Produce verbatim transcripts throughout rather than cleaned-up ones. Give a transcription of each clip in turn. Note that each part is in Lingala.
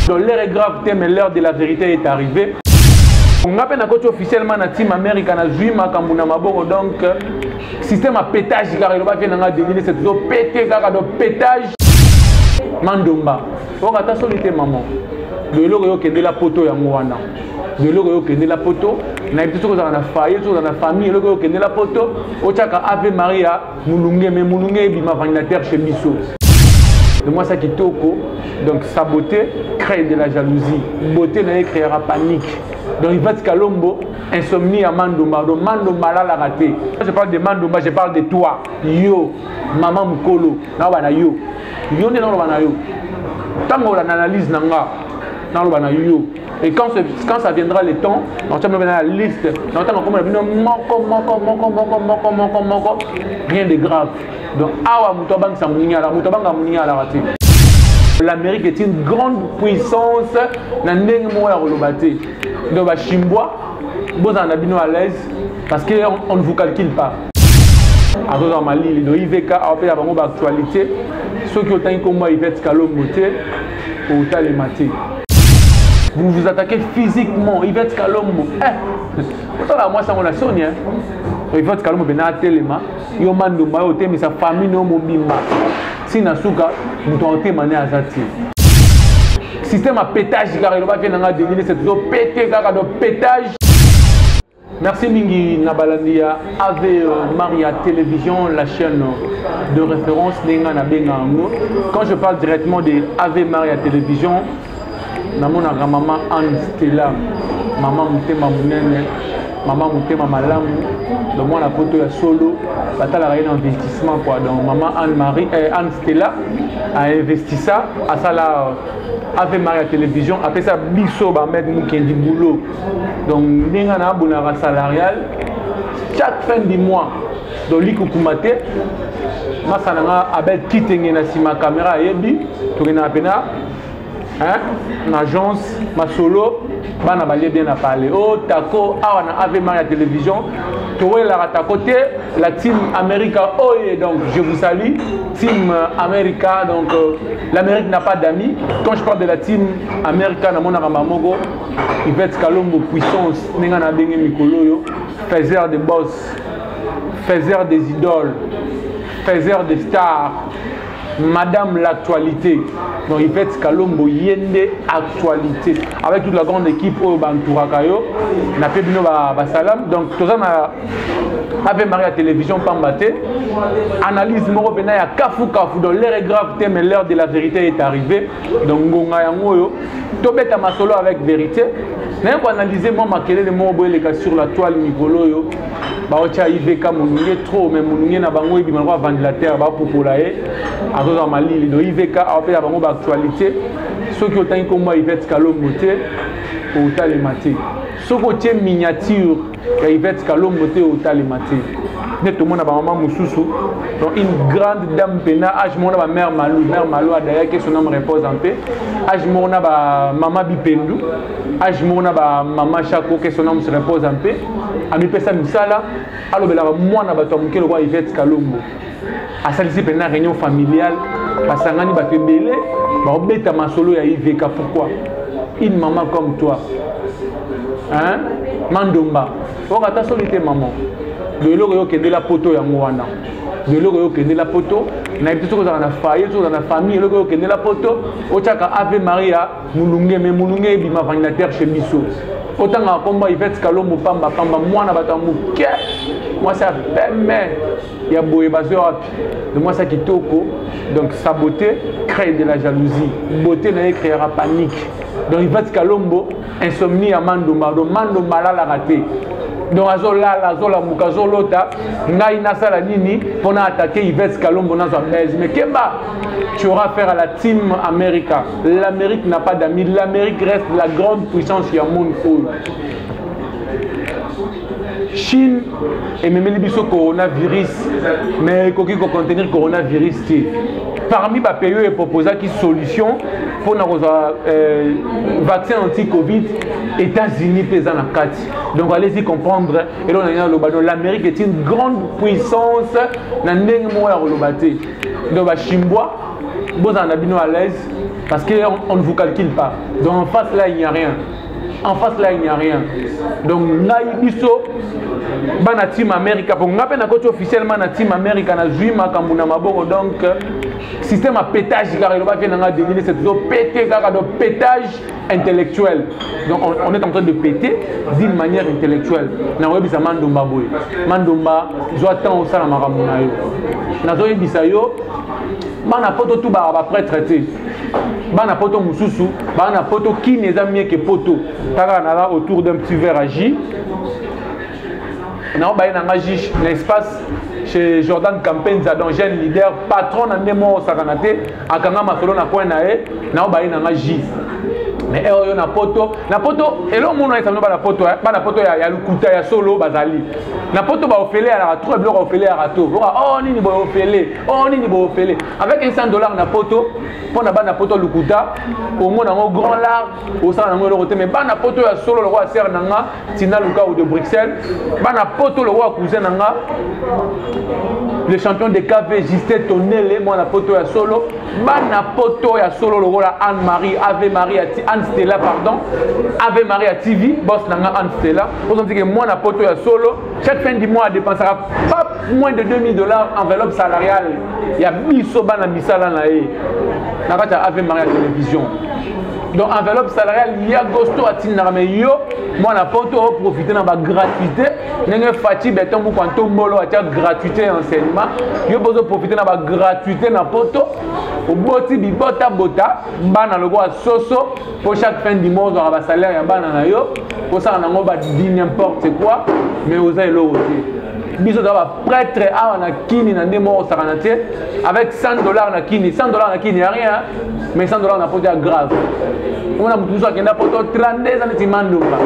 Donc l'heure est grave, mais l'heure de la vérité est arrivée. On a coach officiellement na team américain na Zui Makambuna Maboko, donc système à pétage car il va venir dans deviner c'est toujours pété car de pétage Mandomba. On a ta solité maman. De l'eau yo kende la poto ya ngwana. De l'eau yo kende la poto, na ibiti ko za na faille, zo na famille, l'eau yo kende la poto, o chaka Ave Maria, mulunge mais mulunge bima vanitaire chez biso. De moi ça qui toko, donc saboter, créer de la jalousie, beauté na créera panique. Donc il va te calombo, insomnie à Mandomba, donc Mandomba là la raté. Je parle de Mandomba, je parle de toi, yo, maman mukolo, na wana yo, yo ne na wana yo. Tant qu'on analyse nanga, na wana yo. Et quand, quand ça viendra le temps, on va mettre la liste, on va mettre rien de grave. Donc, l'Amérique est une grande puissance. Donc, Chimbois, vous en avez à l'aise parce qu'on ne vous calcule pas. Alors, dans Mali, le I V K a fait la actualité. Ceux qui ont été comme moi, ils vont être calombotés ou talématés. Vous vous attaquez physiquement, il va être calombo. Eh, autant là, moi, ça on a sonné. Il va être calombo, ben à téléma. Il y a un man de ma côté, mais sa famille non mobimba. Si Nasuka, nous t'en témoigner à Zati. Système à pétage, car il va venir dans deviner c'est toujours pété, car de pétage. Merci Mingi Nabalandia, Ave Maria Télévision, la chaîne de référence Nenga Nabenga. Quand je parle directement de Ave Maria Télévision, namona maman Anne Stella, maman Mutema Munene, maman Mutema Malamu, donc moi la photo ya solo, batala rien investissement quoi. Donc maman Anne Marie, eh, Anne Stella a investi ça à ça là Ave Maria Télévision, après ça biso ba mettre mukendi boulot. Donc ninga na bonara salarial chaque fin du mois. Donc likukumate masananga abel kitenge na sima caméra yebi, tourena pena. Hein? L'agence, ma solo, bana balé bien à parler. Oh, Taco, ah, on a Ave Maria Télévision. Toi, là, à ta côté, la team America. Oh, et donc, je vous salue. Team America, donc, euh, l'Amérique n'a pas d'amis. Quand je parle de la team America, dans mon Aramamogo, il va être calombo puissance. N'engana bengue mikolo, faiseur des boss, faiseur des idoles, faiseur des stars. Madame l'actualité. Donc il fait Kalombo Yende actualité. Avec toute la grande équipe au Bantourakayo, n'a fait bino ba salam. Donc tout ça na Ave Maria Télévision Pambate. Analyse moro bena ya kafu kafu. Donc l'heure est grave, mais l'heure de la vérité est arrivée. Donc ngonga yango yo. Tobeta masolo avec vérité. N'a pas analyser moi makele le mot boye les sur la toile Nikolo yo. Ba ocha I V K mununge trop mais mununge na bango ebi manwa ventilateur ba popolae. Dans Mali, le I V K a fait la actualité. Ceux qui ont été comme moi, ils vont être calombotés au talématé. Ceux qui ont été miniature, ils vont être calombotés au talématé. Tout le monde a maman Moussoussou. Donc une grande dame pena, âge mon a mère Malou, mère Malou a d'ailleurs que son nom repose en paix. Âge mon a maman Bipendou, âge mon a maman Chako que son nom se repose en paix. Ami pesa misala, alors ben là moi na bato mukelo kwa Yvette Kalombo. À ça ici pendant réunion familiale, parce que ngani bato belé, ba obeta masolo ya I V K pourquoi? Une maman comme toi. Hein? Mandomba. On a ta solité maman. De l'eau yo kende la poto ya ngwana. De l'eau yo kende la poto, na ibiti ko za na faille, zo na famille, l'eau yo kende la poto, o chaka Ave Maria, mulunge mais mulunge bima vanitaire chez biso. Autant à combat il fait Kalombo pamba pamba moi na batamuke. Moi ça mais il y a boye bazo de moi ça qui toko. Donc saboter, créer de la jalousie, beauté na créera panique. Donc il fait Kalombo, insomnie à Mandomba, donc Mandomba là la raté. Donc azola la zola mukazo lota ngai nasala nini pour attaquer Yvette Kalombo dans un baise. Mais Kemba, tu auras affaire à la team America. L'Amérique n'a pas d'amis. L'Amérique reste la grande puissance qui a monde. Chine et même les biso coronavirus, mais il faut contenir coronavirus. Parmi les pays qui proposent une solution pour euh, vaccin anti-Covid, États-Unis pesant la carte. Donc allez-y comprendre. Et là, l'Amérique est une grande puissance. Donc Chimbois, vous en avez à l'aise. Parce qu'on on ne vous calcule pas. Donc en face là, il n'y a rien. En face là, il n'y a rien. Donc, Naïbiso, Bana Team America, pour nga pena coach officiellement na Team America na Zuma Kambuna Maboko, donc système à pétage car il va venir à deviner c'est toujours pété car de pétage intellectuel. Donc on, on est en train de péter d'une manière intellectuelle. Na webi sa Mandomba boy. Mandomba doit tant au sala maramuna yo. Na zo yebisa yo bana poto tout ba ba prêt traité. Bana poto mususu, bana poto qui n'est mieux que poto. Kaka na là autour d'un petit verre à J. Na ba na J l'espace chez Jordan Campenza, donc jeune leader, patron na Nemo Sakanate, akanga masolo na coin na e, na ba na J. Mais eux na poto, na poto, et l'homme on a examiné la poto, pas la poto ya lukuta ya solo bazali. Na poto ba ofele à la trop bloc ofele à rato. Oh ni ni bo ofele, oh ni ni bo ofele. Avec un cent dollars na poto, pour na ba na poto lukuta, au moins na grand large, au sein na ngolo côté mais ba na poto ya solo le roi ser nanga, Tina Luka ou de Bruxelles, ba na poto le roi cousin nanga. Le champion de K V Justin Tonele, moi na poto ya solo, ba na poto ya solo le roi Anne-Marie, Ave Marie Anne Stella, pardon, Ave Maria T V, boss nanga Anne Stella. Pour dire que moi, na poto ya solo, chaque fin du mois, dépensera pas moins de deux mille dollars enveloppe salariale. Il y a bisoba na misala na e. Na kata Ave Maria Télévision. Donc enveloppe salariale, il y a gosto à Tinara, mais yo, moi na poto profiter na ba gratuité. N'engue fati beton pour quand on molo à gratuité enseignement. Yo besoin profiter na ba gratuité na poto. Au boti bibota bota, bana logo à soso pour chaque fin du mois on aura salaire ya bana na yo. Pour ça on a ngoba dit n'importe quoi, mais aux ailes l'autre. Biso d'abord prêtre à na kini na ndemo saranate avec cent dollars na kini, cent dollars na kini y a rien, mais cent dollars na poto grave. On a tout ça qui n'a poto trente-deux ans de mandumba.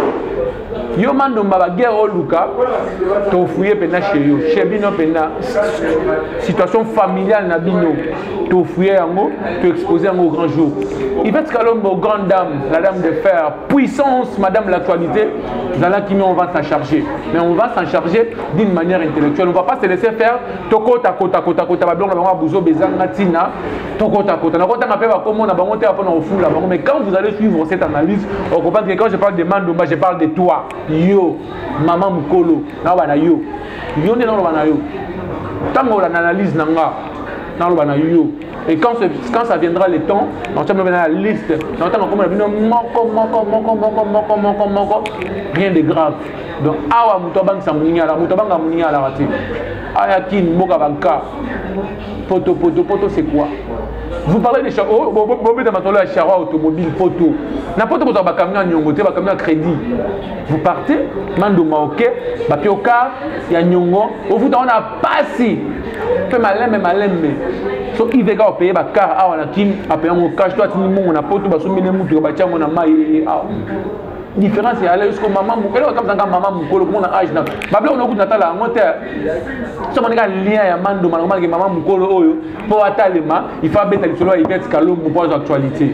Yo Mandomba ba guerre au Luka, to fouiller pena chez yo, chez bino pena situation familiale na bino, to fouiller yango, to exposer yango au grand jour. Il fait Kalombo grande dame, la dame de fer, puissance, madame l'actualité, dans la qui on va s'en charger. Mais on va s'en charger d'une manière intellectuelle. On ne va pas se laisser faire toko ta kota kota kota ba blonga ba buzo bezanga tina, toko ta kota. Na kota na pe ba comment na bango te pa na fou là, mais quand vous allez suivre cette analyse, on comprend que quand je parle de Mandomba, je parle de toi. Yo, maman mukolo, na bana yo. Yo ne na bana yo. Tango la analyse nanga, na bana yo. Et quand, quand ça viendra le temps, on va mettre la liste. On va comme moko moko moko moko moko moko moko rien de grave. Donc awa mutobang samunia la mutobang amunia la raté. Aya kin moka banka. Poto poto poto c'est quoi? Vous parlez de charo, vous mettez ma toile à charo automobile poto. N'importe quoi ba camion nyongote, ba camion crédit. Vous partez, Mandomba ok, ba pioka, ya nyongo, vous on a passé. Fait malin mais malin mais. So il va payer ba car a na kim a payer mon cash toi tini mon na poto ba so mine mutu ba tia mon na mai a. Différence c'est aller jusqu'au maman mukolo comme ça maman mukolo mon âge na. Ba bla on okuta tala ngote. So mon gars lien ya Mandomba normal que maman mukolo oyo pour atalema, il faut bêta solo il fait Kalombo pour actualité.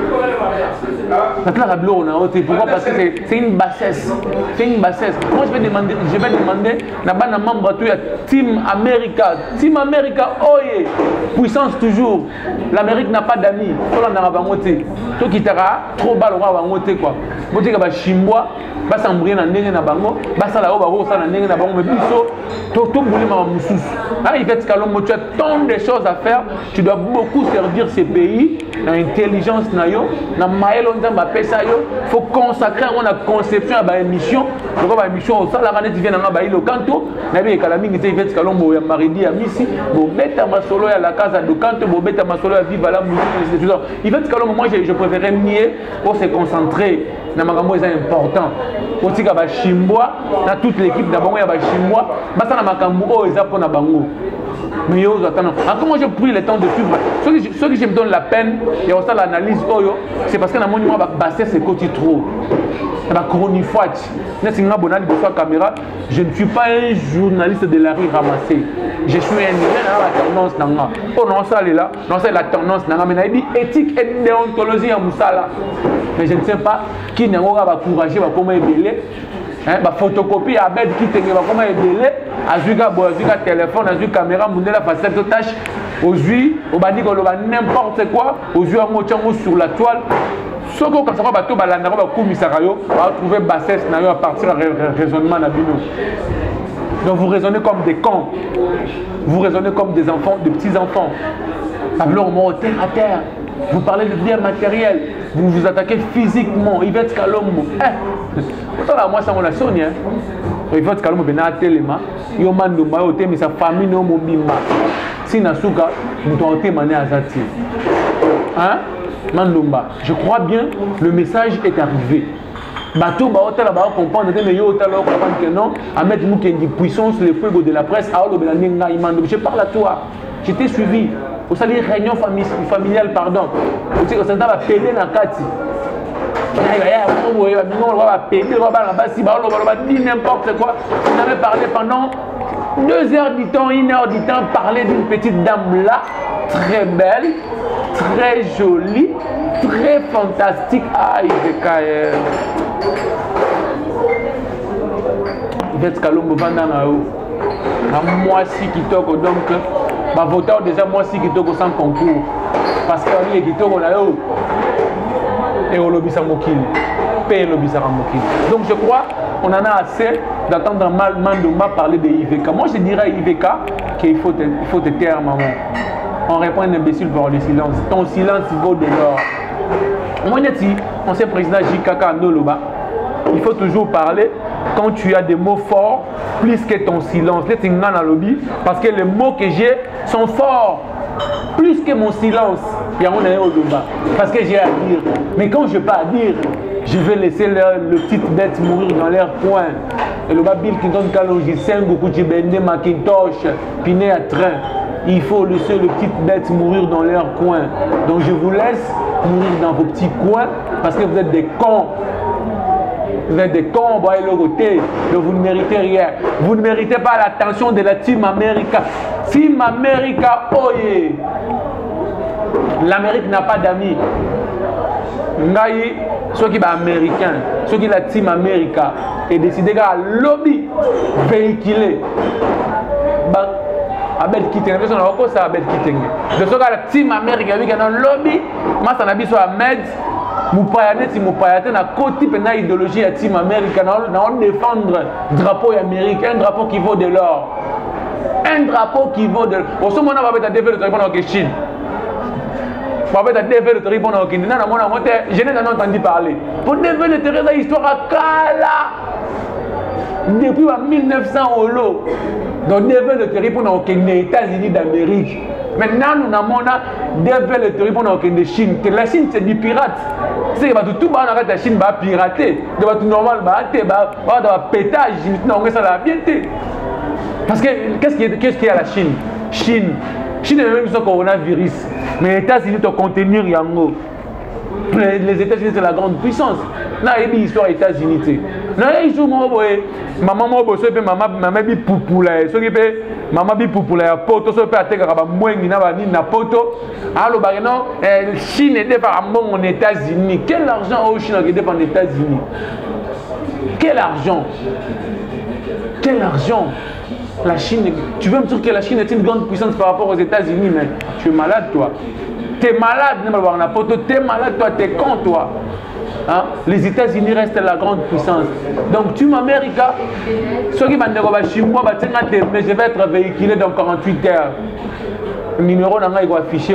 Maintenant, on a ôté. Pourquoi? Parce que c'est une bassesse. C'est une bassesse. Moi, je vais demander, je vais demander, n'a membre de Team America. Team America, oh yeah. Puissance toujours. L'Amérique n'a pas d'amis. Tout le monde n'a pas ôté. Tout qui t'aura trop bas, on va ôté quoi. Vous dites que va chimbois, va s'embrouiller dans n'engue na bango, va ça là-haut, va haut ça dans n'engue na bango, mais biso, tout tout boulé ma moussous. Ah, il fait Kalombo, tu as tant de choses à faire. Tu dois beaucoup servir ces pays dans l'intelligence na yo, na maël on t'en ça yo. Faut consacrer à la conception à la émission. Donc la émission au la manette vient dans baïlo canto. Na bien kalami qui fait Kalombo ya maridi à Missi, bo beta masolo ya la casa de canto, bo beta masolo ya viva la musique et tout ça. Il fait Kalombo moi je, je préférais mieux pour se concentrer. Na magambo est important. Aussi ka ba chimbois, na toute l'équipe na bango ya ba chimbois, ba ça na makambo o eza pour na bango. Mais yo attends. Comment je pris le temps de suivre ceux qui, ceux qui je me donne la peine, il y a aussi l'analyse oyo, c'est parce que na mon moi ba basser c'est côté trop. La chronifoite. Caméra, je ne suis pas un journaliste de la rue ramassé. Je suis un la tendance. Oh non, ça est là. Non, c'est la tendance. Mais il dit éthique et déontologie en Moussala. Mais je ne sais pas qui n'a pas encouragé comment ébeler. Bah photocopie à bête qui te va comment ébeler. Azuka bo azuka téléphone, azuka caméra, mundela facette tâche. aujourd'hui au bandi ko loba n'importe quoi aujourd'hui on tient sur la toile ce que quand ça va bateau balanda ba kumisaka yo va trouver bassesse na yo à partir de raisonnement na bino. Donc vous raisonnez comme des cons, vous raisonnez comme des enfants, des petits enfants. Alors on terre à terre. Vous parlez de bien matériel, vous vous attaquez physiquement. Yvette Kalomo, eh, moi ça on la sonne, hein. Yvette Kalomo bena telema, yo mandumba yo te mais sa famille no mobimba. Si nasuka, nous t'en témoigner à Zati. Hein? Mandumba, je crois bien le message est arrivé. Bateau ba hôtel ba comprendre mais yo hôtel là comprendre que non, à mettre nous qui dit puissance le peuple de la presse à lo belanenga imando. Je parle à toi. Je t'ai suivi. Au salir réunion familiale, pardon. Au salir ça va péder na kati. On va péder, on va basi, on va dire n'importe quoi. On avait parlé pendant deux heures du temps, une heure du temps, parler d'une petite dame là, très belle, très jolie, très fantastique. Ah, Iveka. Yvette Kalombo Vandana. Moi si qui toque donc. Ma voteur déjà moi si qui toque sans concours. Parce que lui qui toque là haut. Et au lobby Samokil. Paye le lobby Samokil. Donc je crois on en a assez d'attendre Mandumba parler de Iveka. Moi je dirais à Iveka qu'il faut te, il faut te taire maman. On répond un imbécile par le silence. Ton silence vaut de l'or. Moi je dis, ancien président J K K Andoloba, il faut toujours parler quand tu as des mots forts plus que ton silence. Parce que les mots que j'ai sont forts plus que mon silence. Parce que j'ai à dire. Mais quand je n'ai pas à dire, je vais laisser leur, le petite bête mourir dans leur coin. Et le Bill qui donne Kalonji, Sengo, Kouchibende, Macintosh, Piné à train. Il faut laisser le petit bête mourir dans leur coin. Donc je vous laisse mourir dans vos petits coins parce que vous êtes des cons. Vous êtes des cons, voyez le côté. Donc vous ne méritez rien. Vous ne méritez pas l'attention de la Team America. Team America, oye. L'Amérique n'a pas d'amis. Ngaï, ceux qui sont américains, ceux qui sont la Team America, et décidé qu'à lobby véhiculé. Abel Kiteng, on a encore ça Abel Kiteng. De ce cas, la Team America, il y a un lobby, moi ça n'a pas besoin de Ahmed. Moupayane, si Moupayane, na côté de l'idéologie de Team America, on défendre un drapeau américain, un drapeau qui vaut de l'or. Un drapeau qui vaut de l'or. Au ce moment, on va développer le téléphone en Chine. On va développer le téléphone en Chine. Je n'ai pas entendu parler. Pour développer le téléphone, l'histoire à Kala. Depuis mille neuf cents au lot. Donc, développer le téléphone en Chine, les États-Unis d'Amérique. Maintenant, nous avons développé le téléphone en Chine. La Chine, c'est du pirate. C'est que tout le monde la Chine va pirater. Tout normal, va pétage. Ça va bien. Parce que qu'est-ce qu'il y a à la Chine? Chine. Chine est même sur le coronavirus. Mais les États-Unis doivent contenir Yango. Les États-Unis, c'est la grande puissance. Là, il y a une histoire des États-Unis. Là, il y a une maman, maman, maman, maman, bi poupoula, so qui peut, maman bi poupoula, poto, so peut attaquer à moyengi na bani na poto. Alors, bah non, Chine est dépendant aux États-Unis. Quel argent au Chine qui dépend des États-Unis? Quel argent? Quel argent? La Chine, tu veux me dire que la Chine est une grande puissance par rapport aux États-Unis, mais tu es malade, toi. Tu es malade, tu es malade, toi, tu es con, toi. Hein? Les États-Unis restent la grande puissance. Donc, tu m'Amérique, ceux qui m'ont dit mais je vais être véhiculé dans quarante-huit heures. Le numéro est affiché,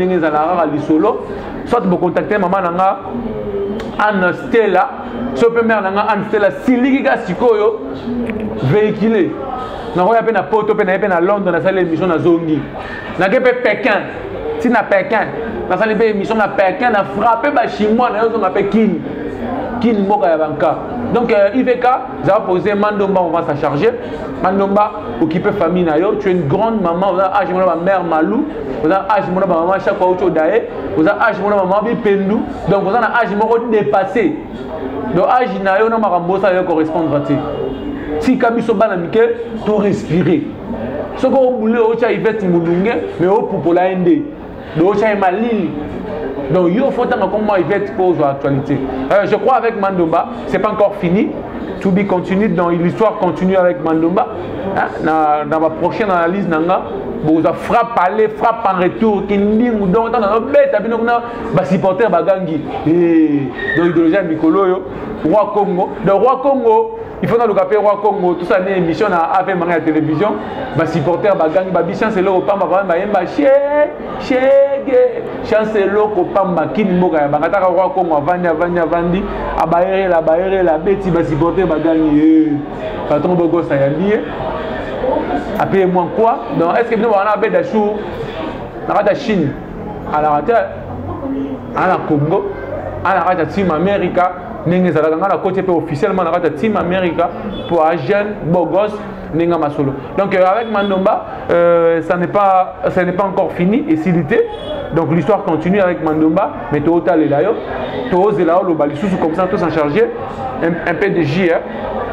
soit vous contactez maman Anne Stella, soit vous pouvez Anne Stella, si vous véhiculé. Je vais à Porto, je vais à Londres, dans la émission à Zongi. Je vais à Pékin. Si na Pékin, dans la émission à Pékin, on a frappé les Chinois, on a appelé Kin. Kin Mokayabanka. Donc, Iveka, vous avez posé Mandumba, on va s'en charger. Mandumba, occupé famille, tu es une grande maman, vous avez âge de ma mère Malou, vous avez âge de ma maman chaque fois au Dae, vous avez âge de ma maman Pendou, donc vous avez âge de dépassé. Donc, âge de ma maman, ça va correspondre à ça. Si Kabiso Banamike, tout respirer. Ce qu'on voulait, c'est qu'il y ait Moulungue, mais au pour la N D. Donc, il y a Malil. Donc, il faut que moi il va pour l'actualité. Euh, je crois avec Mandumba, ce n'est pas encore fini. To be continue, donc l'histoire continue avec Mandumba. Hein? Dans, dans ma prochaine analyse, vous frappe aller, frappe en retour, qui n'y ou donc dans le bête, à bien bah supporter bagangi. Et donc idéologie Mikolo, roi Congo, le roi Congo. Il faut dans le café roi Congo, tout ça une émission à Ave Maria télévision, bah supporter bagangi, bah bi chance lo pas ma ba yemba che chege, chance lo ko pamba kini moka ya bakata roi Congo avandi avandi avandi, abaere la baere la beti bah supporter bagangi. Patron Bogo ça y a lié. Après moi quoi? Donc est-ce que nous on a bête d'achou dans la Chine, à la rate, à la Congo, à la rate Team America, n'engagez pas dans la côté officiellement à la rate Team America pour un jeune beau gosse n'engagez pas solo. Donc euh, avec Mandomba, euh, ça n'est pas, ça n'est pas encore fini et s'il était. Donc l'histoire continue avec Mandomba, mais tout au est là, tout est là, le balisou comme ça, tous en chargé, un, un peu de J R.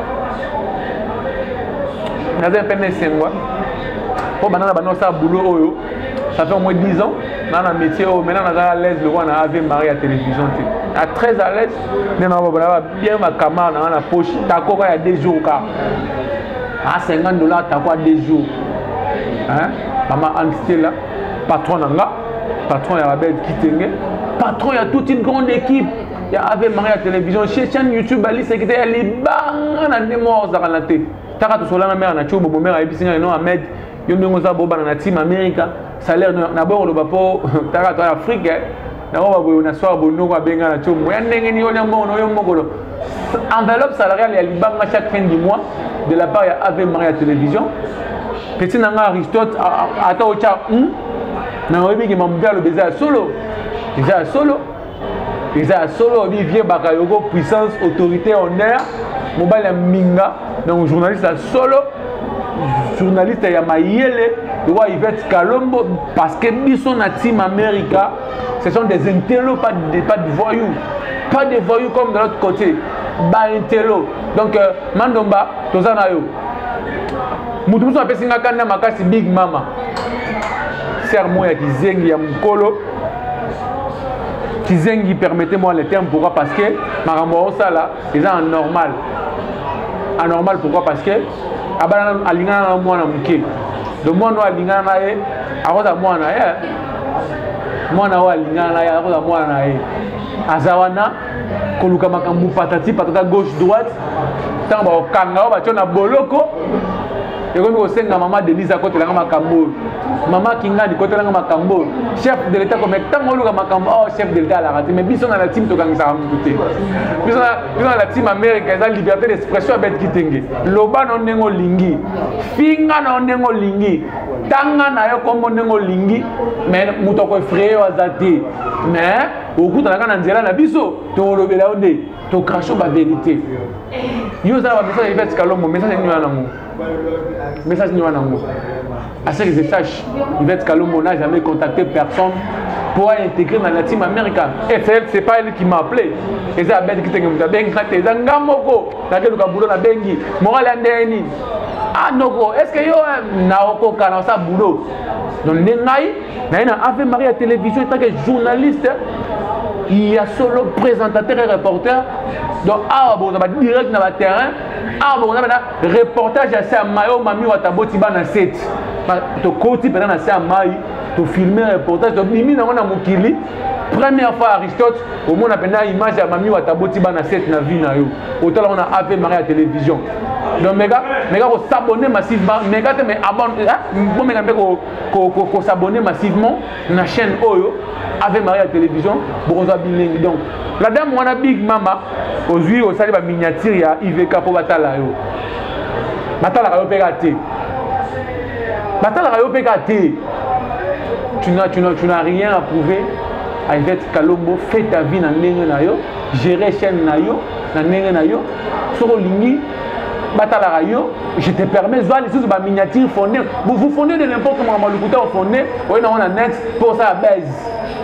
On a un peu de cinq mois. Pour maintenant, on a un boulot. Ça fait au moins dix ans. Dans un métier, maintenant, on est à l'aise. On a Ave Maria à la télévision. À très à l'aise. On a bien ma caméra dans la poche. Tako, il y a des jours. À cinquante dollars, tako, il y a des jours. Maman Anstella, patron Nanga. Patron, il y a Rabel Kitenge. Patron, il y a toute une grande équipe. Il y a Ave Maria à la télévision. Chez chaîne YouTube, elle est bang. On a des morts dans la télé. Taka to solana mère na chobo bomera ebisinga no Ahmed yo ndongo za boba na team America salaire na bo lo bapo taka to Afrique na ba bo na soir bono ko benga na chobo ya ndenge ni yo nyambo no yo mokolo enveloppe salariale ya libanga chaque fin du mois de la part ya Ave Maria télévision petit nanga Aristote ata o cha na obi ki mamdia lo beza solo déjà solo déjà solo obi vie bakayoko puissance autorité honneur mobile minga donc journaliste solo journaliste ya mayele de wa Yvette Kalombo parce que biso na team America ce sont des intellos pas de pas de voyous pas de voyous comme de l'autre côté ba intello donc euh, Mandomba tozana yo mutu muso apesinga kanda makasi big mama sermo ya kizengi ya mukolo kizengi permettez-moi le terme pourquoi parce que marambo ça là ils sont normal anormal pourquoi parce que abana alingana na mwana muke do mwana alingana na ye akoza mwana ye mwana wa alingana na ye akoza mwana na ye azawana koluka makambu patati patata gauche droite tanga ba okanga ba tona boloko ekomi kosenga mama Denise akotelanga makambo mama Kingani kotelanga makambo chef de l'état comme tango luka makambo oh chef de l'état à la raté mais biso na la team to kangisa muté biso na biso na la team américaine za liberté d'expression bet kitenge loba no ndengo lingi finga no ndengo lingi tanga na yo kombo ndengo lingi mais muto ko frère azati mais okuta na kana nzela na biso to lobela onde to cracho ba vérité yo za ba biso Yvette Kalombo message ni wana mo message ni wana mo à ce que je sache Yvette Kalombo n'a jamais contacté personne pour intégrer dans la team America et c'est pas elle qui m'a appelé et ça bête qui te ngamta bengi kate za ngamoko na ke luka bulo na bengi moral andeni ah noko est-ce que yo na oko kana sa bulo donc ngai na ina Ave Maria télévision tant que journaliste il y a solo présentateur et reporter donc ah bon on va direct dans le terrain ah bon on a reportage à ça mayo mami wataboti bana set to koti pendant na ça mai to filmer reportage to bimi na ngona mukili première fois Aristote au monde appena image ya mami wataboti bana set na vie na yo autant on a Ave Maria télévision donc méga méga ko s'abonner massivement méga te mais abonne bon méga ko ko ko s'abonner massivement na chaîne Oyo Ave Maria télévision pour bilingue donc la dame on a big mama aujourd'hui au sali ba miniature ya I V K pour batala yo batala ka yo pekate batala ka yo pekate tu n'as tu n'as tu n'as rien à prouver à Yvette Kalombo fais ta vie na ndenge na yo gérer chaîne na yo na ndenge na yo soko lingi batala ka yo je te permets zoa les choses ba miniature fondée vous vous fondez de n'importe comment malukuta au fondé on a net pour ça baise.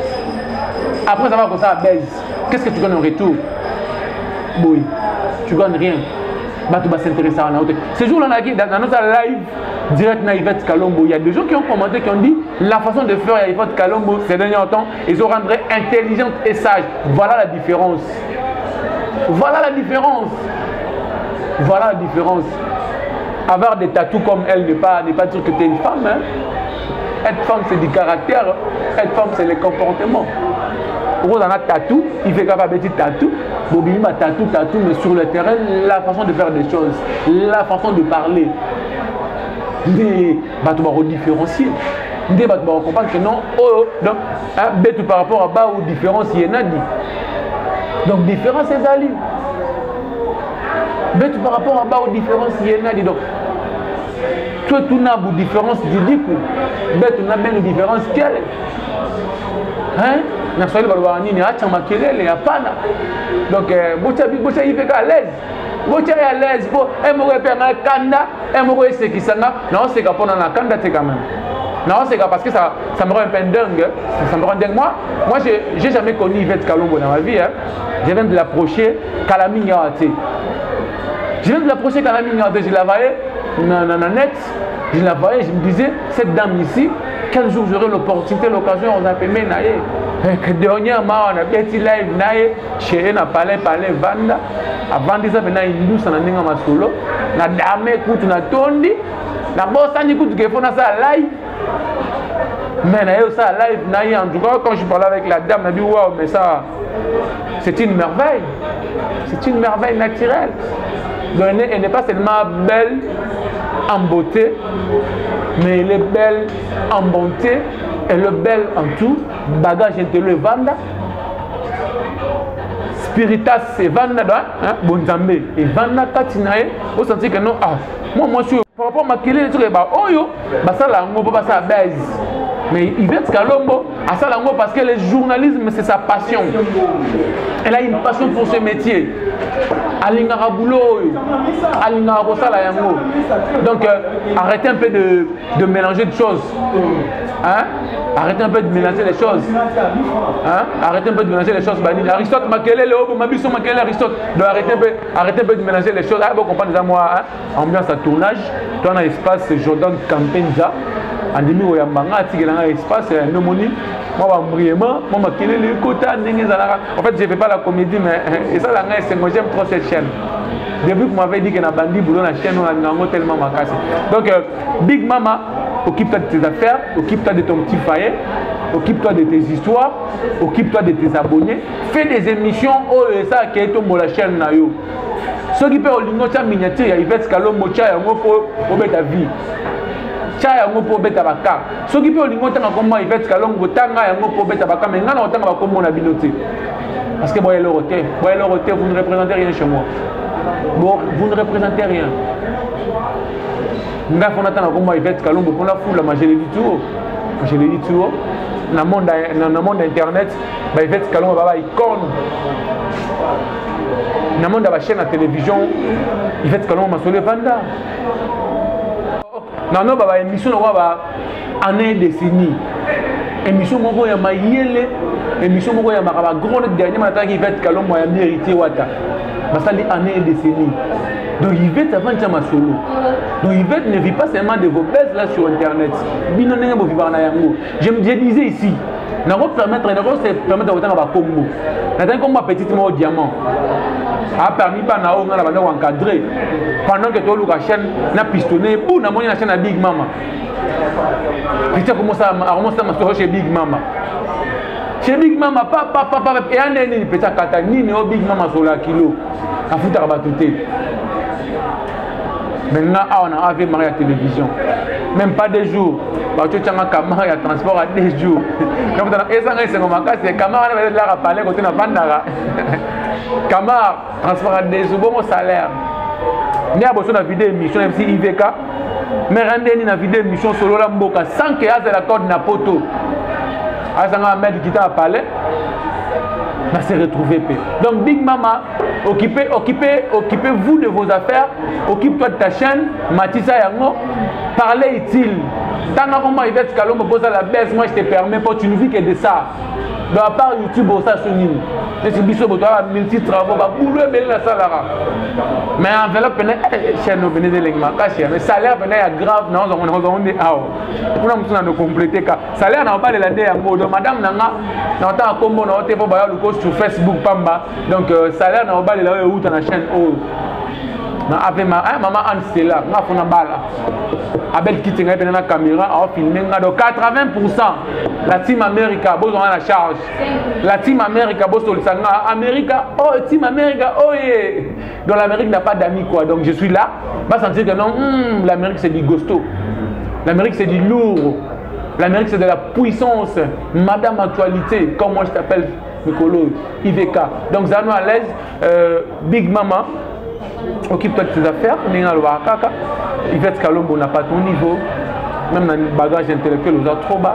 Après ça va comme ça baise. Qu'est-ce que tu gagnes en retour? Oui, tu gagnes rien. Bah tu vas s'intéresser à l'autre. Ce jour-là, dans notre live direct na Yvette Kalombo, il y a des gens qui ont commenté, qui ont dit la façon de faire à Yvette Kalombo ces derniers temps, ils ont rendu intelligente et sage. Voilà la différence. Voilà la différence. Voilà la différence. Avoir des tatous comme elle n'est pas, n'est pas dire que tu es une femme. Hein? Être femme, c'est du caractère. Être femme, c'est le comportement. Rose en a tatou, il fait capable de tatou. Bobini m'a tatou, tatou, mais sur le terrain, la façon de faire des choses, la façon de parler. Mais bah, tu vas rediférencier. Tu vas comprendre que non, oh, donc, hein, bête par rapport à bas ou différence, il y en a dit. Donc, différence, c'est Ali. Bête par rapport à bas ou différence, il y en a dit. Donc, toi, tu n'as pas de différence du dit que bête, tu n'as pas de différence quelle. Hein? Na swali balwa nini acha makelele hapana. Donc bocha bocha hivi ka l'aise. Bocha ya l'aise po emo pe na kanda, emo esekisanga, na on seka pona na kanda te quand même. Na on seka parce que ça ça me rend un peu dingue, ça me rend dingue. Moi, moi j'ai j'ai jamais connu Yvette Kalongo dans ma vie hein. Je viens de l'approcher Kalaminga Ate. Je viens de l'approcher Kalaminga Ate, je la voyais na na net, je la voyais, je me disais cette dame ici, quel jour j'aurai l'opportunité, l'occasion on a fait menayer. Que dernièrement on a petit live nae chez na palais palais vanda avant ça maintenant il ça na ninga masolo na dame kutu na tondi na bossa ni kutu ke fona ça live mais na yo ça live nae en tout cas quand je parlais avec la dame elle dit waouh mais ça c'est une merveille, c'est une merveille naturelle. Donc elle n'est pas seulement belle en beauté mais elle est belle en bonté. Elle est belle en tout, bagage intellectuel vanda, spiritas c'est vanda hein, bonzambe et vanda katinae, au sens que non ah moi moi je suis par rapport à ma kélé sur les bas oyo, bah ça là on peut pas ça base. Mais Yvette Kalongo a ça là parce que le journalisme c'est sa passion. Elle a une passion pour ce métier. Alingara boulot, alingara bosala yango. Donc euh, arrêtez un peu de, de mélanger de choses. Hein? Arrêtez un peu de mélanger les choses. Hein? Arrêtez un peu de mélanger les choses. Aristote Makele, Léo, Mabiso Makele, Aristote. Donc arrêtez un peu, arrêtez un peu de mélanger les choses. Ah, vous comprenez déjà moi, hein? Ambiance à tournage. Toi on a espace Jordan Campenza. En demi où il y a un espace, un homonyme. Moi, vraiment, moi, je le côté en fait, je ne fais pas la comédie, mais et ça, j'aime trop cette chaîne. Depuis que vous m'avez dit que na bandi boulot la chaîne, on a tellement ma casse. Donc, euh, Big Mama, occupe-toi de tes affaires, occupe-toi de ton petit foyer, occupe-toi de tes histoires, occupe-toi de tes abonnés. Fais des émissions, oh, et ça, qui est tombé la chaîne. Ceux qui peuvent au miniature, il y a Yvette Kalongo, il y a pour ta vie. Chaya yango po beta baka soki pe olingo tanga komba Yvette Kalongo tanga yango po beta baka mais ngana otanga bakombo na binoté parce que boye le roté boye le roté vous ne représentez rien chez moi bon vous ne représentez rien nga fona tanga komba Yvette Kalongo pour la foule ma je l'ai dit tout je l'ai dit tout na monde na monde internet ba Yvette Kalongo baba icône na monde ba chaîne à télévision Yvette Kalongo masole vanda. Non, non, bah, émission, on va année décennie. Émission, on va y avoir émission, on va y avoir grande dernière matin qui Yvette Kalongo a mérité Wata. Bah, ça, c'est année décennie. Donc, Yvette avant de ma solo. Donc, Yvette ne vit pas seulement de vos baisses là sur Internet. Je me disais ici, on va permettre de permettre de faire un combo. On a un combo petit mot diamant. A permis pas na on a la encadré pendant que toi la chaîne n'a pistonné pour na la chaîne à Big Mama. Puis comment ça a commencé à chez Big Mama. Chez Big Mama papa papa et un nini petit kata nini au Big Mama sur la kilo à foutre à batouter. Maintenant on a avec Marie à télévision. Même pas des jours. Bah tu tiens ma caméra à transport à des jours. Comme dans et ça c'est comme ma c'est caméra on va la parler côté na bandara. Camar, transfert des bon salaire. Ni a besoin de vidéo émission M C I V K. Mais rendez ni na vidéo émission solo la mboka sans que ait la corde na poto. Azanga mettre qui t'a parlé. Va se retrouver paix. Donc Big Mama, occupez occupez occupez-vous de vos affaires, occupe-toi de ta chaîne, Matissa Yango, parlez utile. Tant que moi Yvette Kalongo pose à la baisse, moi je te permets pas tu ne vis que de ça. De la part YouTube au ça sonine. Je suis biso botoa multi travaux ba boulot mais la salaire. Mais enveloppe peine chaîne no venez de l'engma caché mais salaire peine ya grave non on on on dit ah. Pour nous na compléter ka salaire na pas de la ndé yango donc madame nanga na ta kombo na ote po ba ya le post sur Facebook pamba donc salaire na ba de la ou ta na chaîne oh. na ave ma maman Anne Stella nga fona bala abel kiti nga pena na caméra a filmer nga do quatre-vingts pour cent la team America bozo na charge la team America bozo lisanga America oh team America oh yeah. Donc l'Amérique n'a pas d'amis quoi, donc je suis là va sentir que non hmm, l'Amérique c'est du gosto, l'Amérique c'est du lourd, l'Amérique c'est de la puissance, madame actualité comme moi je t'appelle Mikolo I V K. Donc Zano à l'aise, euh, Big Mama occupe-toi de tes affaires, Ninga Kaka, Yvette Kalombo n'a pas ton niveau, même dans le bagage intellectuel, vous êtes trop bas,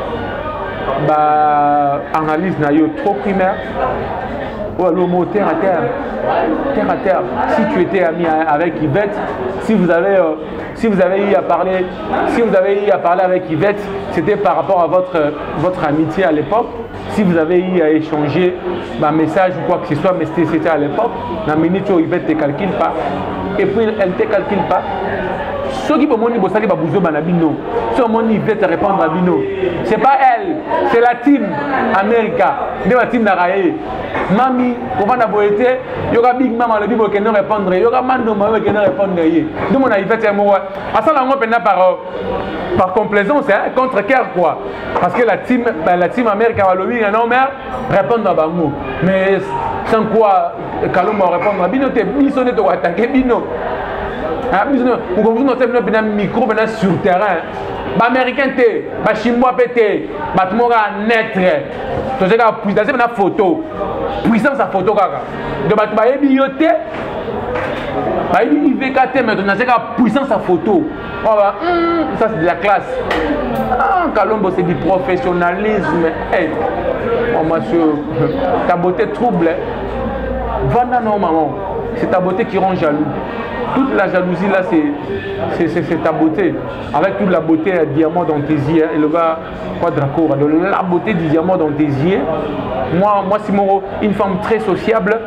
bah, analyse n'a eu trop primaire, oh, le mot terre à terre, terre à terre. Si tu étais ami avec Yvette, si vous avez, euh, si vous avez eu à parler, si vous avez eu à parler avec Yvette, c'était par rapport à votre, votre amitié à l'époque. Si vous avez eu à échanger un message ou quoi que ce soit, mais c'était à l'époque, la minute où Yvette ne te calcule pas, et puis elle ne te calcule pas. Ceux qui peuvent monter pour ça, ils vont Banabino. Ceux qui Yvette répondre à Bino. Ce n'est pas elle, c'est la team America. C'est la team Naraye. Mami, comment on a beau été, il y aura Big Mama, le Bible qui ne répondre, il y aura Mando Mama qui ne répondre. Nous, on a Yvette et moi. À ça, on a par par complaisance, hein, contre cœur quoi. Parce que la team, ben, la team America va le dire, non, mais répondre à Bamou. Mais sans quoi, Kalombo répondre à Bino, tu es missionné de attaquer Bino. Vous comprenez un micro sur le terrain. Les Américains, les Chinois, les Chinois, net. Tu as une photo. Puissance à photo. Donc, tu as une bibliothèque. Tu as une I V K T, mais tu as une puissance à photo. Ça, c'est de la classe. Ah, Kalombo, c'est du professionnalisme. Hey, oh, monsieur, ta beauté trouble. Vanda, non, maman. C'est ta beauté qui rend jaloux. Toute la jalousie là, c'est ta beauté. Avec toute la beauté du diamant dans tes yeux, et le gars, quoi Draco, la beauté du diamant dans tes yeux. Moi, moi Simoro, une femme très sociable.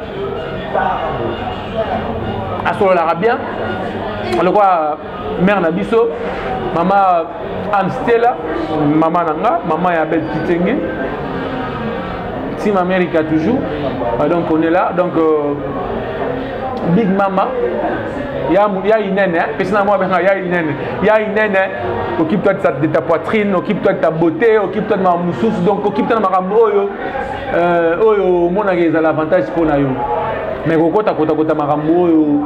À solo l'arabien, le quoi, mère Nabiso, maman Anne Stella, maman Nanga, maman Yabel Kitenge, Team America toujours. Donc on est là. Donc euh, Big Mama. Il y a une naine, il y a une naine, il y a une naine, occupe-toi de ta poitrine, occupe-toi de ta beauté, occupe-toi de ma moussous, donc occupe-toi de ma rambo, oh, mon avis, c'est l'avantage pour nous. Mais quand tu as kota ma rambo,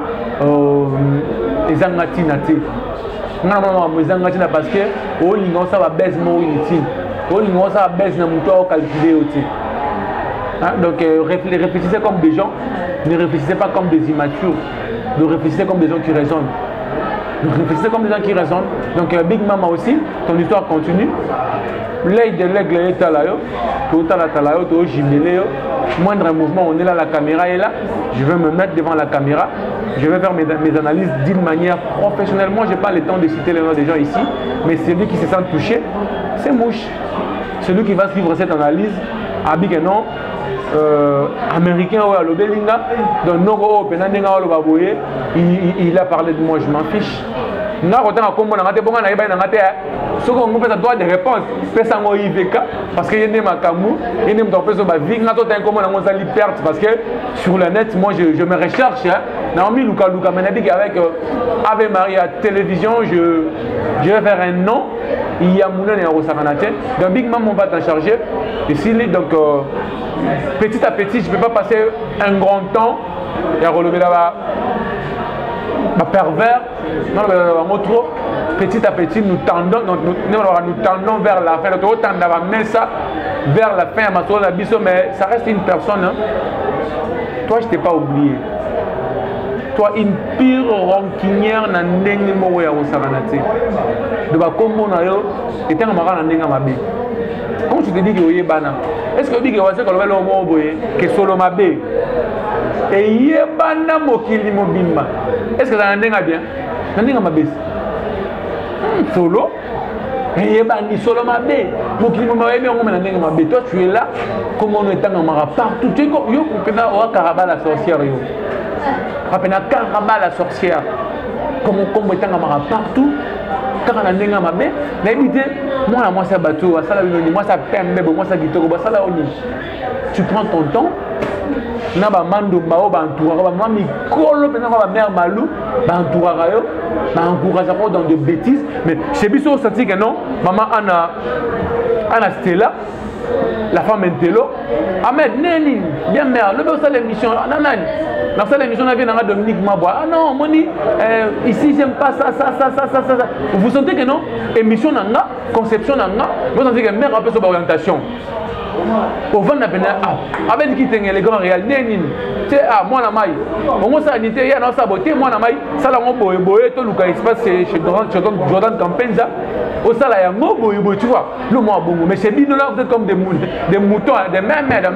les angatina, non, non, non, les angatina parce que, oh, l'ingénieur ça va baisser mon inutile, oh, l'ingénieur ça va baisser mon toit calculé aussi. Donc réfléchissez comme des gens, ne réfléchissez pas comme des immatures. De réfléchir comme des gens qui raisonnent. Donc réfléchissez comme des gens qui raisonnent. Donc euh, Big Mama aussi, ton histoire continue. L'œil de l'aigle est là, tout à la talayo, tout au jubilé. Moindre mouvement, on est là, la caméra est là. Je vais me mettre devant la caméra. Je vais faire mes, mes analyses d'une manière professionnelle. Moi, je n'ai pas le temps de citer les noms des gens ici. Mais celui qui se sent touché, c'est mouche. Celui qui va suivre cette analyse, a Big non. Euh, américain ou à l'Obelinga, donc non, il, il a parlé de moi, je m'en fiche. Ce qu'on peut faire droit de réponse, c'est ça I V K parce qu'il y a des macamou, il y a des vie, parce que sur le net, moi je, je me recherche. Naomi Luka Luka avec Ave Maria télévision, je, je vais faire un nom. Il y a Mounen et Rosaranate. Donc Big Mama on va t'en charger. Et si donc euh, petit à petit, je ne vais pas passer un grand temps et relever là-bas. Ma pervers, non, trop. Petit à petit, nous tendons, nous, nous, nous tendons vers la fin. Nous tendons ça vers la fin à ma soeur, mais ça reste une personne. Hein. Toi, je ne t'ai pas oublié. Toi, une pire rancunière n'a n'engue moya au saranate. De ba kombo na yo, et t'es un marin n'engue ma bé. Comment tu te dis que vous êtes bana? Est-ce que vous dites que vous êtes comme le mot boye que solo ma bé? Et y est bana mokili mobimba. Est-ce que ça n'engue bien? N'engue ma bé. Solo? Et y est bani solo ma bé. Mokili mobimba bien on n'engue ma bé. Toi tu es là, comment on est en mara partout. Tu es comme yo pour que na oa karaba la sorcière yo. Rappelez-moi Karaba la sorcière. Comme on est en mara partout. Quand on a un mabe, moi, moi, ça bateau, ça, moi, ça pembe, moi, ça guitare, ça, là, tu prends ton temps. Na ba mando bao ba entourage ba mami kolo pena ba mère malou ba entourage yo ba encourage ko dans de bêtises mais chez biso senti que non maman ana ana Stella la femme Entelo Ahmed neni bien mère le ça l'émission nanani dans cette émission on a vu dans Dominique Mabois ah non moni euh, ici j'aime pas ça ça ça ça ça ça vous sentez que non émission nanga conception nanga vous sentez que mère un peu sur orientation au vent n'a pas ah avec qui t'es les grands réels neni tu ah moi la maille au moins ça n'était rien dans sa beauté moi la maille ça la on boye boye tout le cas espace chez Jordan Jordan Campenza au ça là y a mo boye boye tu vois le moi bon mais c'est bino là vous êtes comme des moutons des moutons des mères mères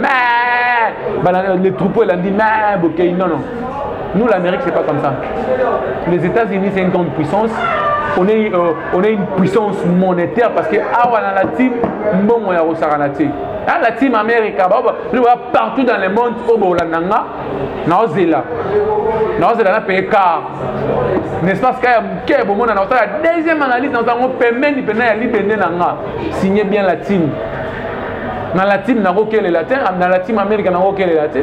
de les troupeaux ils ont dit mais ok non non nous l'Amérique c'est pas comme ça les États-Unis c'est une grande puissance. On est, euh, on est une puissance monétaire parce que ah ouais, la team bon on a la team Amérique partout dans le monde au Bolananga Naozela Naozela na paye car n'est-ce pas qu'il y a bon la deuxième analyse dans un permet de peine à libérer nanga signer bien la team dans la team na roqué les latins dans la team Amérique na roqué les latins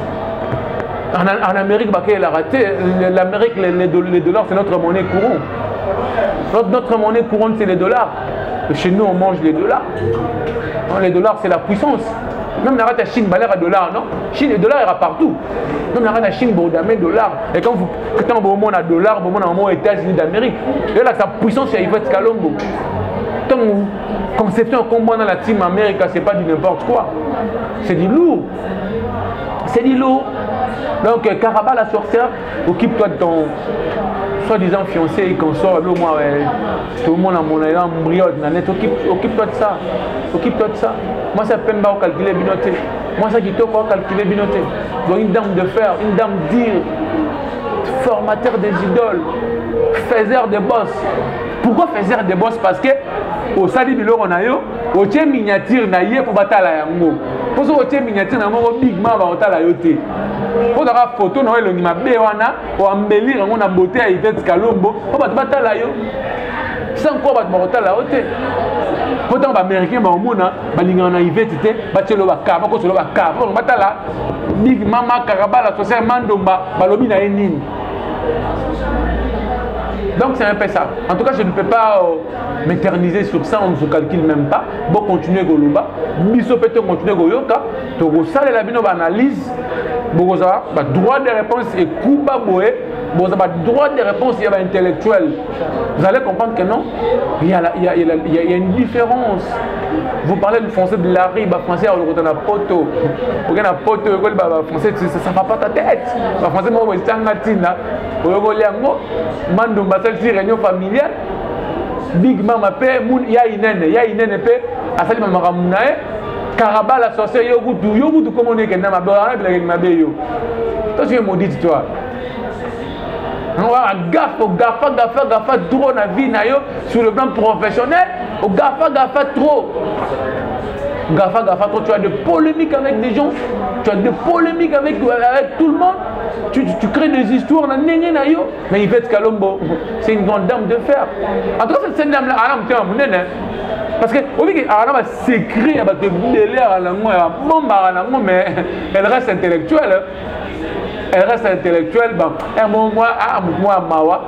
en, en Amérique bah qu'elle a raté l'Amérique les, les, les dollars c'est notre monnaie courante. Notre, notre monnaie courante, c'est les dollars. Chez nous, on mange les dollars. Non, les dollars, c'est la puissance. Même dans la Chine, il y a des dollars, non? Chine, les dollars, il y a partout. Même dans la Chine, il y a des dollars. Et quand vous quand vous avez un dollar, vous avez un États-Unis d'Amérique. Et là, sa puissance, c'est Yvette Kalombo. Tant que conception combat dans la team Amérique, c'est pas du n'importe quoi. C'est du lourd. C'est du lourd. Donc, Caraba, la sorcière, occupe-toi de ton soi-disant fiancé et consort. Moi, ouais, tout le monde a mon élan, brioche, occupe-toi de ça. Occupe-toi de ça. Moi, ça peut pas calculer binoté. Moi, ça qui te faut calculer binoté. Donc, une dame de fer, une dame dire, formateur des idoles, faiseur de boss. Pourquoi faiseur de boss? Parce que au Sali Bilo, on a eu, au tien miniature, naïe pour battre la yango. Pour ça, au tien miniature, on a big man, on a la yoté. Pour la photo, on a le nima béwana, on a embellir, on a beauté à Yvette Kalombo, on va battre la yo. Sans quoi, on va battre la yoté. Pourtant, les Américains, au monde, ils ont Yvette, ils ont battu le cave, ils ont battu le cave, ils ont battu la big mama, Karaba, la société Mandomba, Balobi na Enin. Donc c'est un peu ça. En tout cas, je ne peux pas euh, m'éterniser sur ça, on ne se calcule même pas. Bon, continuer Goluba. Miso peut continuer Goyoka. Donc, ça, la bino analyse. Bon, ça, droit de réponse et Kuba Boé. Bon, ça, droit de réponse, il y a intellectuel. Vous allez comprendre que non, il y a, il y a, il y a, il y a une différence. Vous parlez du français de Larry, le français, on a poto. On a poto, le français, ça ne va pas ta tête. Le français, moi, c'est un latin. Mando basal si réunion familiale big mama pe mun ya inene ya inene pe asali mama kamunae Karaba la sorcière yo gutu yo gutu comme on est que na mabe ala bila ke mabe yo toi tu es maudit toi on va gaffe gaffe gaffe gaffe trop na vie na yo sur le plan professionnel au gaffe gaffe trop gaffe gaffe trop tu as des polémiques avec des gens tu as des polémiques avec avec tout le monde. Tu, tu, tu crées des histoires, mais Yvette Kalombo, c'est une grande dame de fer. En tout cas, cette dame-là, parce que, au lieu qu'elle a s'écrit, elle a des délires, mais elle reste intellectuelle. Elle reste intellectuelle. Un moment, un mois, Mawa.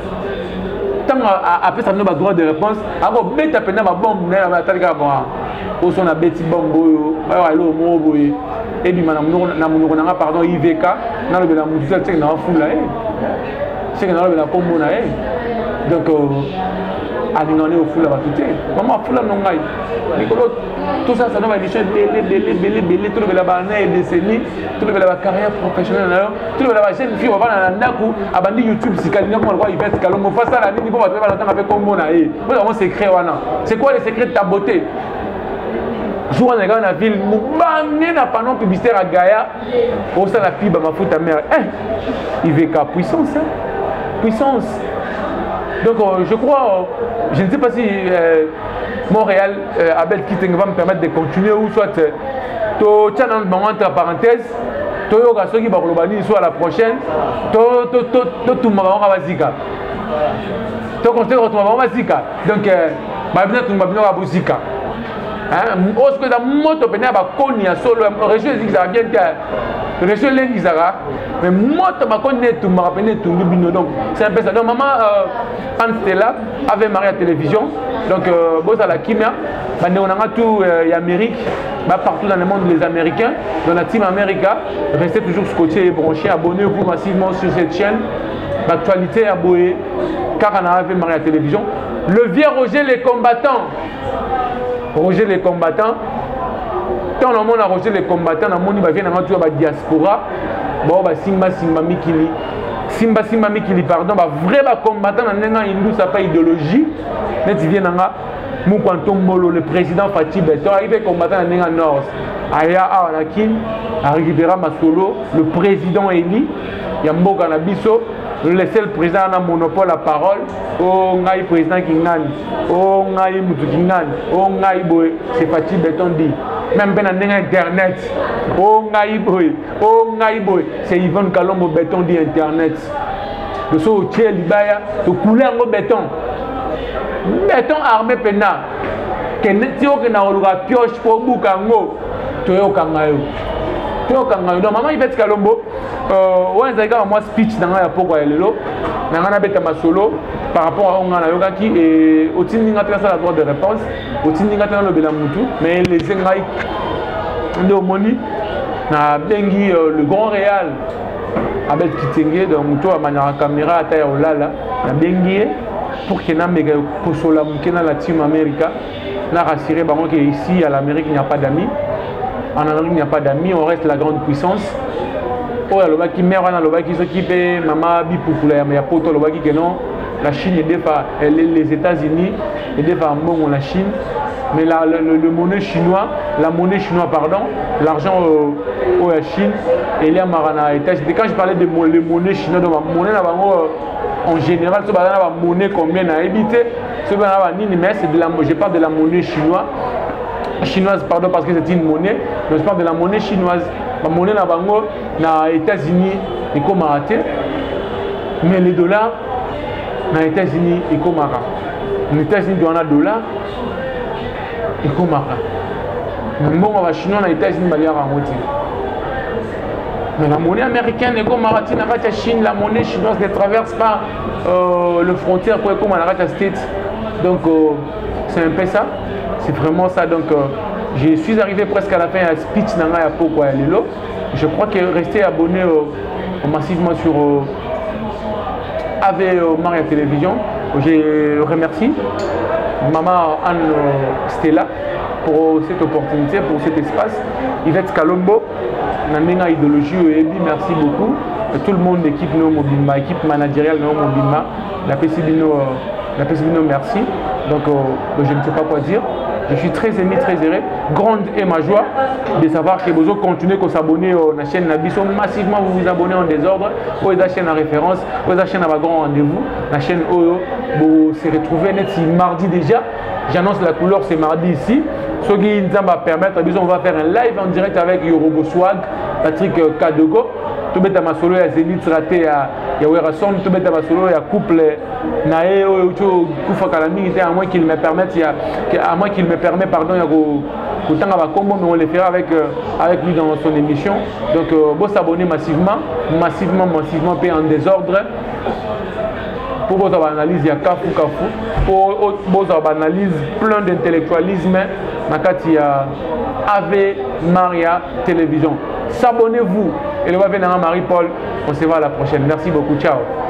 Après, ça nous a droit de réponse. Alors, bête à peine, ma bombe, elle a dit que son a bêti bombe, elle a dit et puis on a pardon I V K dans le la musique c'est dans foule là c'est dans le la combo là donc on est au foule là tout est maman foule non ngai Nicolo tout ça ça nous va édition belé belé belé belé tout le la banane et décennie tout le la carrière professionnelle là tout le la jeune fille on va dans ndaku abandi YouTube si kalina ko quoi Yvette Kalombo face à la ni pour va temps avec combo là et on secret wana c'est quoi les secrets de ta beauté? Jour dans la ville, nous na panneau publicitaire à Gaïa, au sein de la pub à ma faute à mère. Il veut qu'à puissance, hein? Puissance. Donc euh, je crois, euh, je ne sais pas si euh, Montréal, euh, Abel Kiteng va me permettre de continuer ou soit euh, to tiens dans entre parenthèses, to yoga ceux qui va globaliser soit la prochaine, to to to to tout le monde va zika. to conseil retrouver ba zika donc ba bina tu ba bina ba zika hein o ce que da moto pena ba koni ya solo région zika bien que région lengi zara mais moto ba koni tu ma pena tu bino donc c'est un peu ça donc maman Anne Stella avait marié à télévision donc boss à la kimia ba ne on a tout y Amérique bah, partout dans le monde les Américains dans la team America restez toujours scotché et branché abonnez-vous massivement sur cette chaîne l'actualité à Boé car on avait marié à la télévision le vieux Roger les combattants Roger les combattants tant le monde a Roger les combattants dans monde va venir dans la diaspora bon bah Simba Simba Mikili Simba Simba Mikili pardon bah vrai bah combattant dans nenga hindou ça pas idéologie net vient dans Moukwantombolo, le président Fatih Beton, il est combattant dans le Nord. Aya Awanakin, a récupéré Masolo, le président Eli, Yambo Kanabiso, le seul président a monopole la parole. Oh, Ngaï président Kingani, oh, Ngaï Moutou Kingani, oh, Ngaï Boy, c'est Fatih Beton dit. Même ben dans Internet, oh, Ngaï Boy, oh, Ngaï Boy, c'est Yvonne Kalombo Beton dit Internet. Le saut au tiers Libaya, le couleur au béton. Béton armé pena que netio que na oluka pioche pour bukango toyo kangayo toyo kangayo donc maman Yvette Kalombo euh ouais ça gars moi speech dans ya pourquoi lelo na ngana beta masolo par rapport à ngana yokaki et otindi ngata ça la droit de réponse otindi ngata lo bela mutu mais les engai ndo moni na bengi le grand réal Abel Kitenge donc mutu a manara caméra ata ya olala na bengi pour que Namega Kosola Mukena la team America n'a rassuré que ici à l'Amérique il n'y a pas d'amis. En Amérique il n'y a pas d'amis, on reste la grande puissance. Oh le qui meurt dans le qui s'occupe maman bipopulaire mais il y a pas autant le qui que non la Chine et des fois les États-Unis et des fois bon la Chine mais la le, le, le monnaie chinois la monnaie chinoise pardon l'argent euh, au Chine et il y a marana États-Unis quand je parlais de les monnaies chinoises donc la monnaie là en général, ce la monnaie combien à éviter, ce mais c'est de la, je parle de la monnaie chinoise, chinoise pardon parce que c'est une monnaie, mais je parle de la monnaie chinoise. La monnaie na bango na États-Unis et comme raté, mais les dollars na États-Unis et comme ara. Les États-Unis doivent un dollar et comme ara. Mais bon on va chinois na États-Unis baliara en moitié. Mais la monnaie américaine est comme la Chine, la monnaie chinoise ne traverse pas euh, le frontière pour comme la States. Donc euh, c'est un peu ça, c'est vraiment ça. Donc euh, je suis arrivé presque à la fin à speech nanga ya pourquoi elle est là. Je crois que restez abonné euh, massivement sur euh, A V euh, Maria Télévision. Je remercie maman Anne euh, Stella pour cette opportunité, pour cet espace. Yvette Kalombo. Nanenga idéologie et merci beaucoup tout le monde l'équipe no mobima équipe managériale no mobima la P C Bino la P C Bino merci donc euh, je ne sais pas quoi dire je suis très ému très heureux grande est ma joie de savoir que vous continuez à s'abonner à la chaîne Nabiso massivement vous vous abonnez en désordre pour la chaîne en référence pour la chaîne à grand rendez-vous la chaîne Oyo vous se retrouver net si mardi déjà j'annonce la couleur c'est mardi ici. Ce qui nous va permettre, on va faire un live en direct avec Yorobo Swag, Patrick Kadogo. Tout le monde solo ya Zénith raté ya Werason, tout le monde solo ya couple Nae Kufa Kalami à moins qu'il me permette à moins qu'il me permet pardon ya autant à combo mais on le fera avec avec lui dans son émission. Donc bon s'abonner massivement, massivement massivement payer en désordre. Pour vos analyses, il y a Kafu Kafu. Pour vos analyses, plein d'intellectualisme. Il y a A V Maria Télévision. S'abonnez-vous. Et le Marie-Paul. On se voit à la prochaine. Merci beaucoup. Ciao.